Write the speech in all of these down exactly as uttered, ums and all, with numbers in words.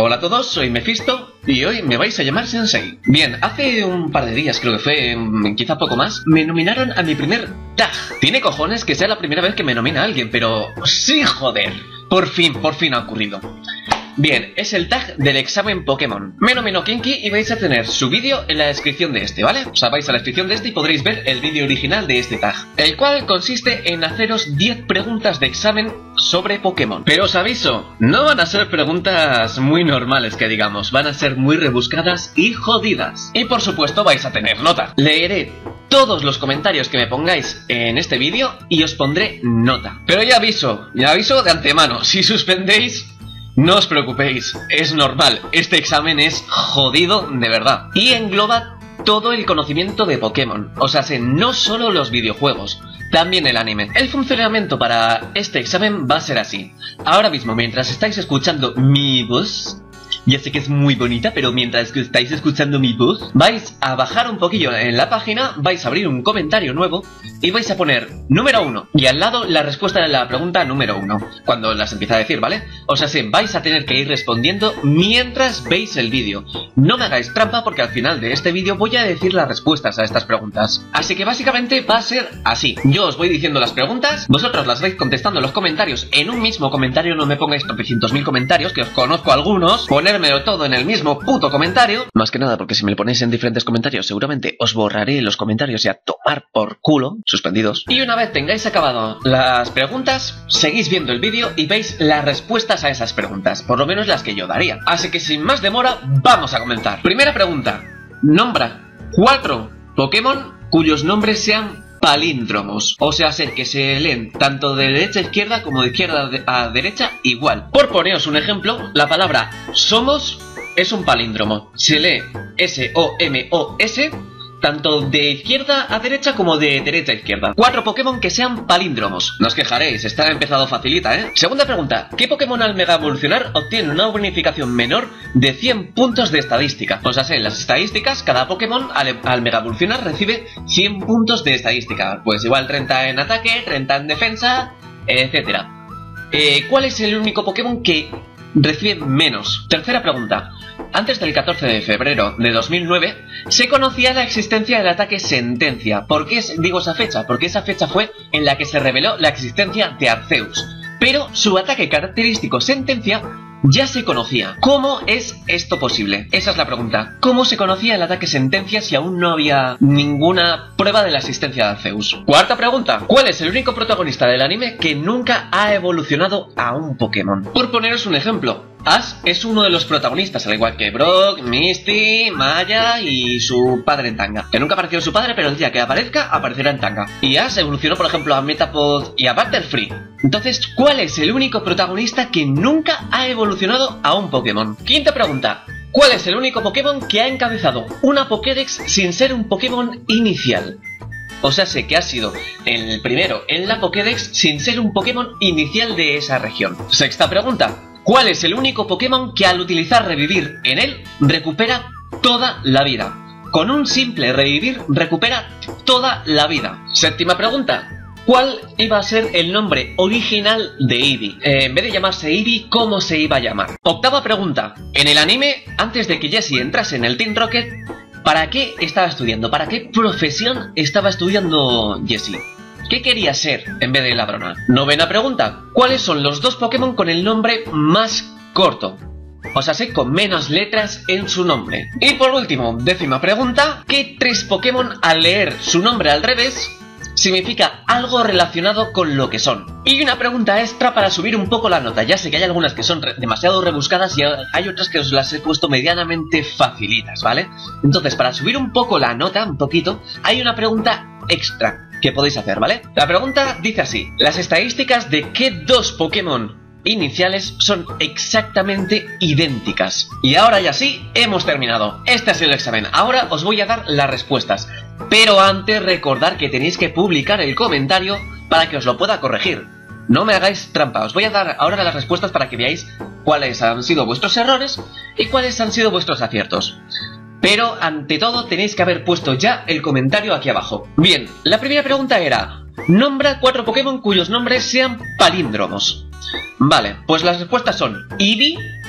Hola a todos, soy Mephisto y hoy me vais a llamar Sensei. Bien, hace un par de días, creo que fue, quizá poco más, me nominaron a mi primer tag. Tiene cojones que sea la primera vez que me nomina a alguien, pero sí, joder. Por fin, por fin ha ocurrido. Bien, es el tag del examen Pokémon. Me nominó Kinky y vais a tener su vídeo en la descripción de este, ¿vale? O sea, vais a la descripción de este y podréis ver el vídeo original de este tag, el cual consiste en haceros diez preguntas de examen sobre Pokémon. Pero os aviso, no van a ser preguntas muy normales que digamos, van a ser muy rebuscadas y jodidas. Y por supuesto vais a tener nota. Leeré todos los comentarios que me pongáis en este vídeo y os pondré nota. Pero ya aviso, ya aviso de antemano, si suspendéis, no os preocupéis, es normal, este examen es jodido de verdad. Y engloba todo el conocimiento de Pokémon, o sea, no solo los videojuegos, también el anime. El funcionamiento para este examen va a ser así. Ahora mismo, mientras estáis escuchando mi voz, ya sé que es muy bonita, pero mientras que estáis escuchando mi voz, vais a bajar un poquillo en la página, vais a abrir un comentario nuevo y vais a poner número uno y al lado la respuesta de la pregunta número uno, cuando las empieza a decir, ¿vale? O sea, sí, vais a tener que ir respondiendo mientras veis el vídeo. No me hagáis trampa porque al final de este vídeo voy a decir las respuestas a estas preguntas. Así que básicamente va a ser así. Yo os voy diciendo las preguntas, vosotros las vais contestando en los comentarios en un mismo comentario, no me pongáis tropecientos mil comentarios, que os conozco algunos, ponérmelo todo en el mismo puto comentario. Más que nada porque si me lo ponéis en diferentes comentarios seguramente os borraré los comentarios y a tomar por culo, suspendidos. Y una vez tengáis acabado las preguntas, seguís viendo el vídeo y veis las respuestas a esas preguntas, por lo menos las que yo daría. Así que sin más demora, vamos a comenzar. Primera pregunta. Nombra cuatro Pokémon cuyos nombres sean palíndromos, o sea, ser que se leen tanto de derecha a izquierda como de izquierda a derecha igual. Por poneros un ejemplo, la palabra Somos es un palíndromo. Se lee S O M O S tanto de izquierda a derecha como de derecha a izquierda. Cuatro Pokémon que sean palíndromos. No os quejaréis, está empezado facilita, ¿eh? Segunda pregunta. ¿Qué Pokémon al Mega Evolucionar obtiene una bonificación menor de cien puntos de estadística? O sea, en las estadísticas, cada Pokémon al, al Mega Evolucionar recibe cien puntos de estadística. Pues igual treinta en ataque, treinta en defensa, etcétera. Eh, ¿Cuál es el único Pokémon que recibe menos? Tercera pregunta. Antes del catorce de febrero de dos mil nueve se conocía la existencia del ataque Sentencia. ¿Por qué digo esa fecha? Porque esa fecha fue en la que se reveló la existencia de Arceus. Pero su ataque característico Sentencia ya se conocía. ¿Cómo es esto posible? Esa es la pregunta. ¿Cómo se conocía el ataque Sentencia si aún no había ninguna prueba de la existencia de Arceus? Cuarta pregunta. ¿Cuál es el único protagonista del anime que nunca ha evolucionado a un Pokémon? Por poneros un ejemplo, Ash es uno de los protagonistas, al igual que Brock, Misty, Maya y su padre en Tanga. Que nunca apareció su padre, pero el día que aparezca, aparecerá en Tanga. Y Ash evolucionó, por ejemplo, a Metapod y a Butterfree. Entonces, ¿cuál es el único protagonista que nunca ha evolucionado a un Pokémon? Quinta pregunta. ¿Cuál es el único Pokémon que ha encabezado una Pokédex sin ser un Pokémon inicial? O sea, sé que ha sido el primero en la Pokédex sin ser un Pokémon inicial de esa región. Sexta pregunta. ¿Cuál es el único Pokémon que al utilizar revivir en él recupera toda la vida? Con un simple revivir recupera toda la vida. Séptima pregunta. ¿Cuál iba a ser el nombre original de Eevee? Eh, en vez de llamarse Eevee, ¿cómo se iba a llamar? Octava pregunta. En el anime, antes de que Jessie entrase en el Team Rocket, ¿para qué estaba estudiando? ¿Para qué profesión estaba estudiando Jessie? ¿Qué quería ser en vez de ladrona? Novena pregunta. ¿Cuáles son los dos Pokémon con el nombre más corto? O sea, sé, con menos letras en su nombre. Y por último, décima pregunta. ¿Qué tres Pokémon al leer su nombre al revés significa algo relacionado con lo que son? Y una pregunta extra para subir un poco la nota. Ya sé que hay algunas que son re demasiado rebuscadas y hay otras que os las he puesto medianamente facilitas, ¿vale? Entonces, para subir un poco la nota, un poquito, hay una pregunta extra que podéis hacer, ¿vale? La pregunta dice así. ¿Las estadísticas de qué dos Pokémon iniciales son exactamente idénticas? Y ahora ya sí, hemos terminado. Este ha sido el examen. Ahora os voy a dar las respuestas. Pero antes recordad que tenéis que publicar el comentario para que os lo pueda corregir. No me hagáis trampa. Os voy a dar ahora las respuestas para que veáis cuáles han sido vuestros errores y cuáles han sido vuestros aciertos. Pero ante todo tenéis que haber puesto ya el comentario aquí abajo. Bien, la primera pregunta era: nombra cuatro Pokémon cuyos nombres sean palíndromos. Vale, pues las respuestas son Eevee,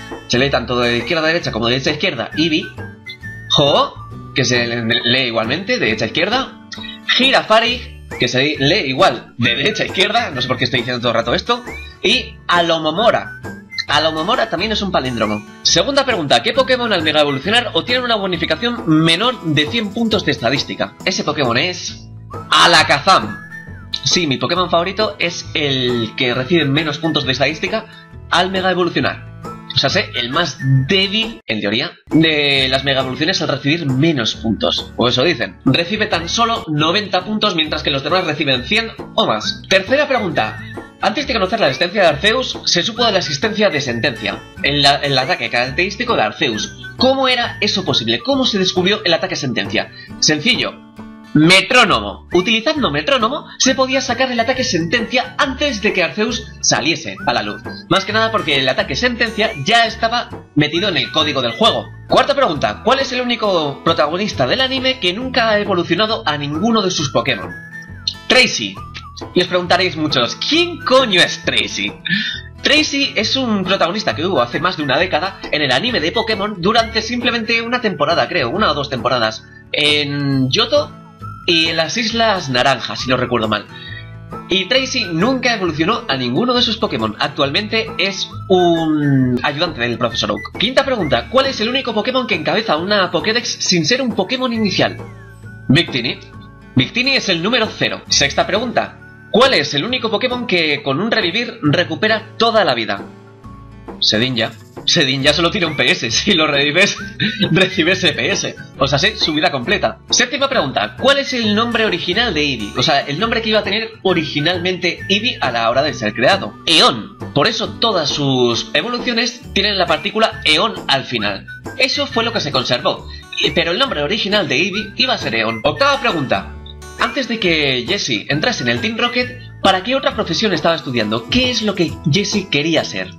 se lee tanto de izquierda a derecha como de derecha a izquierda, Eevee. Ho, que se lee igualmente de derecha a izquierda. Girafarig, que se lee igual de derecha a izquierda, no sé por qué estoy diciendo todo el rato esto. Y Alomomora. Alomomora también es un palíndromo. Segunda pregunta, ¿qué Pokémon al Mega Evolucionar obtienen una bonificación menor de cien puntos de estadística? Ese Pokémon es... Alakazam. Sí, mi Pokémon favorito es el que recibe menos puntos de estadística al Mega Evolucionar. O sea, sé, el más débil, en teoría, de las Mega Evoluciones al recibir menos puntos. O eso dicen. Recibe tan solo noventa puntos, mientras que los demás reciben cien o más. Tercera pregunta. Antes de conocer la existencia de Arceus, se supo de la existencia de Sentencia, el, el ataque característico de Arceus. ¿Cómo era eso posible? ¿Cómo se descubrió el ataque Sentencia? Sencillo. Metrónomo. Utilizando metrónomo se podía sacar el ataque Sentencia antes de que Arceus saliese a la luz. Más que nada porque el ataque Sentencia ya estaba metido en el código del juego. Cuarta pregunta. ¿Cuál es el único protagonista del anime que nunca ha evolucionado a ninguno de sus Pokémon? Tracy. Y os preguntaréis muchos, ¿quién coño es Tracy? Tracy es un protagonista que hubo hace más de una década en el anime de Pokémon durante simplemente una temporada, creo, una o dos temporadas. En Johto y en las Islas Naranjas, si no recuerdo mal. Y Tracy nunca evolucionó a ninguno de sus Pokémon. Actualmente es un ayudante del profesor Oak. Quinta pregunta, ¿cuál es el único Pokémon que encabeza una Pokédex sin ser un Pokémon inicial? Victini. Victini es el número cero. Sexta pregunta, ¿cuál es el único Pokémon que con un revivir recupera toda la vida? Sedinja. Sedinja solo tiene un P S, si lo revives, recibes ese P S. O sea, sí, su vida completa. Séptima pregunta, ¿cuál es el nombre original de Eevee? O sea, el nombre que iba a tener originalmente Eevee a la hora de ser creado. Eon. Por eso todas sus evoluciones tienen la partícula Eon al final. Eso fue lo que se conservó. Pero el nombre original de Eevee iba a ser Eon. Octava pregunta. Antes de que Jessie entrase en el Team Rocket, ¿para qué otra profesión estaba estudiando? ¿Qué es lo que Jessie quería ser?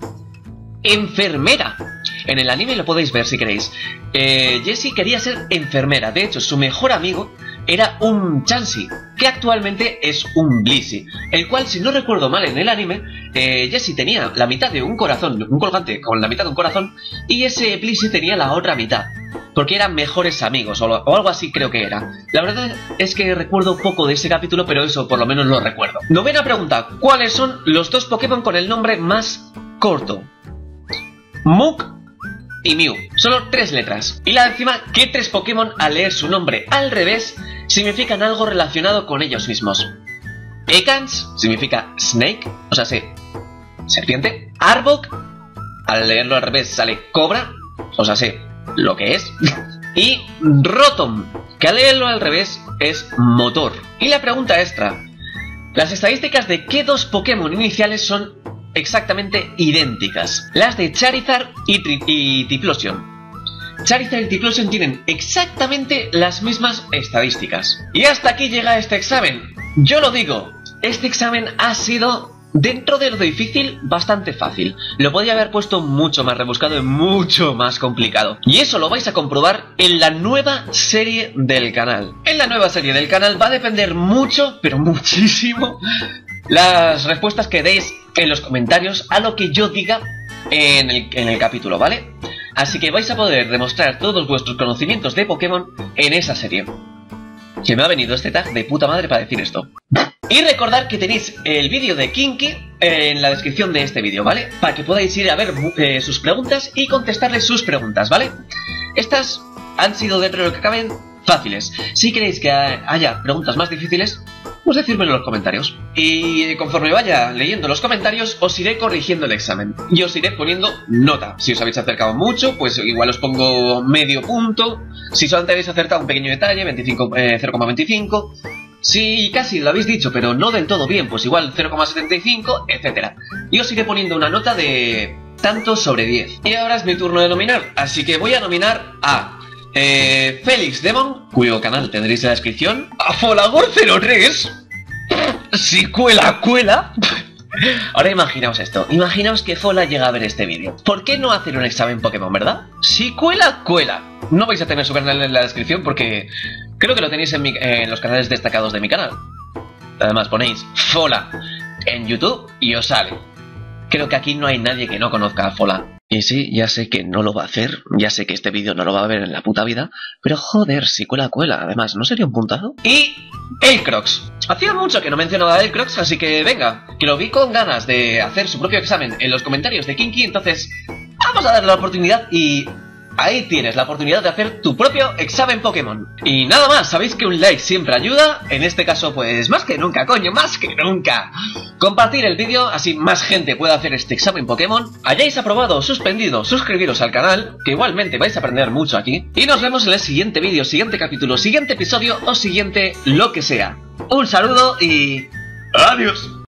Enfermera. En el anime lo podéis ver si queréis. eh, Jessie quería ser enfermera. De hecho, su mejor amigo era un Chansey, que actualmente es un Blissey, el cual, si no recuerdo mal en el anime, eh, Jessie tenía la mitad de un corazón, un colgante con la mitad de un corazón, y ese Blissey tenía la otra mitad, porque eran mejores amigos, o, lo, o algo así creo que era. La verdad es que recuerdo poco de ese capítulo, pero eso por lo menos lo recuerdo. Novena pregunta, ¿cuáles son los dos Pokémon con el nombre más corto? Muk y Mew. Solo tres letras. Y la décima, ¿qué tres Pokémon al leer su nombre al revés significan algo relacionado con ellos mismos? Ekans significa Snake, o sea, sí, serpiente. Arbok, al leerlo al revés sale cobra, o sea, sí, lo que es. Y Rotom, que al leerlo al revés es motor. Y la pregunta extra, las estadísticas de qué dos Pokémon iniciales son exactamente idénticas. Las de Charizard y, y Typhlosion. Charizard y Typhlosion tienen exactamente las mismas estadísticas. Y hasta aquí llega este examen. Yo lo digo, este examen ha sido, dentro de lo difícil, bastante fácil. Lo podría haber puesto mucho más rebuscado y mucho más complicado. Y eso lo vais a comprobar en la nueva serie del canal. En la nueva serie del canal va a depender mucho, pero muchísimo, las respuestas que deis en los comentarios a lo que yo diga en el, en el capítulo, ¿vale? Así que vais a poder demostrar todos vuestros conocimientos de Pokémon en esa serie. Se me ha venido este tag de puta madre para decir esto. Y recordad que tenéis el vídeo de Kinky en la descripción de este vídeo, ¿vale? Para que podáis ir a ver eh, sus preguntas y contestarles sus preguntas, ¿vale? Estas han sido, dentro de lo que caben, fáciles. Si queréis que haya preguntas más difíciles, pues decírmelo en los comentarios. Y conforme vaya leyendo los comentarios, os iré corrigiendo el examen. Y os iré poniendo nota. Si os habéis acercado mucho, pues igual os pongo medio punto. Si solamente habéis acertado un pequeño detalle, veinticinco, eh, cero coma veinticinco. Si casi lo habéis dicho, pero no del todo bien, pues igual cero coma setenta y cinco, etcétera. Y os iré poniendo una nota de tanto sobre diez. Y ahora es mi turno de nominar. Así que voy a nominar a... Eh, Félix Demon, cuyo canal tendréis en la descripción. A Folagor cero tres. Si cuela, cuela. Ahora imaginaos esto. Imaginaos que Fola llega a ver este vídeo. ¿Por qué no hacer un examen Pokémon, verdad? Si cuela, cuela. No vais a tener su canal en la descripción porque creo que lo tenéis en, mi, en los canales destacados de mi canal. Además ponéis Fola en YouTube y os sale. Creo que aquí no hay nadie que no conozca a Fola. Y sí, ya sé que no lo va a hacer, ya sé que este vídeo no lo va a ver en la puta vida, pero joder, si cuela, cuela, además, ¿no sería un puntado? Y... el Crocs. Hacía mucho que no mencionaba el Crocs, así que venga, que lo vi con ganas de hacer su propio examen en los comentarios de Kinky, entonces vamos a darle la oportunidad y... ahí tienes la oportunidad de hacer tu propio examen Pokémon. Y nada más, sabéis que un like siempre ayuda, en este caso pues más que nunca, coño, más que nunca. Compartir el vídeo, así más gente puede hacer este examen Pokémon. Hayáis aprobado o suspendido, suscribiros al canal, que igualmente vais a aprender mucho aquí. Y nos vemos en el siguiente vídeo, siguiente capítulo, siguiente episodio o siguiente lo que sea. Un saludo y... ¡adiós!